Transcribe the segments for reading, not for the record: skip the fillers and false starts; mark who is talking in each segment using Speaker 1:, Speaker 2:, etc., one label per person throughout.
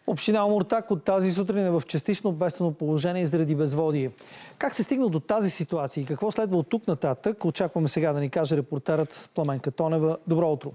Speaker 1: Община Омуртаг от тази сутрин е в частично бедствено положение заради безводие. Как се стигна до тази ситуация и какво следва от тук нататък, очакваме сега да ни каже репортерът Пламенка Тонева. Добро утро!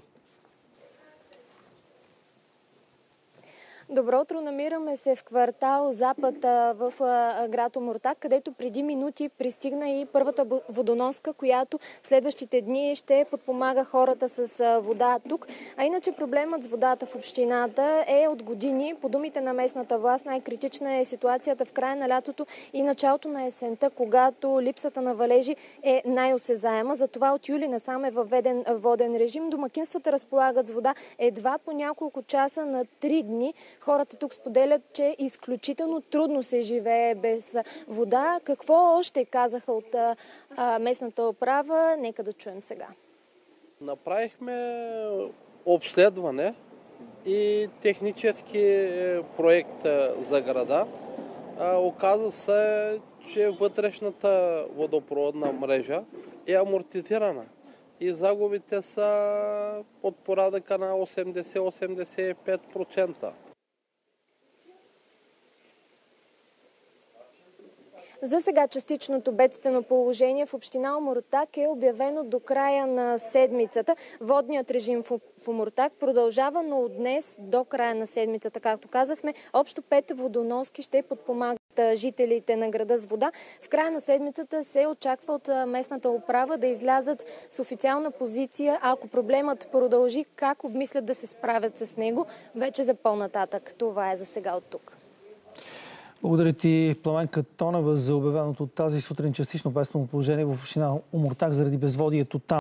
Speaker 2: Добро утро! Намираме се в квартал Запад в град Омуртаг, където преди минути пристигна и първата водоноска, която в следващите дни ще подпомага хората с вода тук. А иначе проблемът с водата в общината е от години. По думите на местната власт, най-критична е ситуацията в края на лятото и началото на есента, когато липсата на валежи е най-осезаема. Затова от юли насам е въведен воден режим. Домакинствата разполагат с вода едва по няколко часа на 3 дни. Хората тук споделят, че изключително трудно се живее без вода. Какво още казаха от местната управа? Нека да чуем сега.
Speaker 3: Направихме обследване и технически проект за града. Оказа се, че вътрешната водопроводна мрежа е амортизирана и загубите са от порядъка на 80-85%.
Speaker 2: За сега частичното бедствено положение в община Омуртаг е обявено до края на седмицата. Водният режим в Омуртаг продължава, но от днес до края на седмицата, както казахме, общо 5 водоноски ще подпомагат жителите на града с вода. В края на седмицата се очаква от местната управа да излязат с официална позиция, ако проблемът продължи, как обмислят да се справят с него вече за по-нататък. Това е за сега от тук.
Speaker 1: Благодаря ти, Пламенка Тонева, за обявеното от тази сутрин частично бедствено положение в община Омуртаг заради безводието там.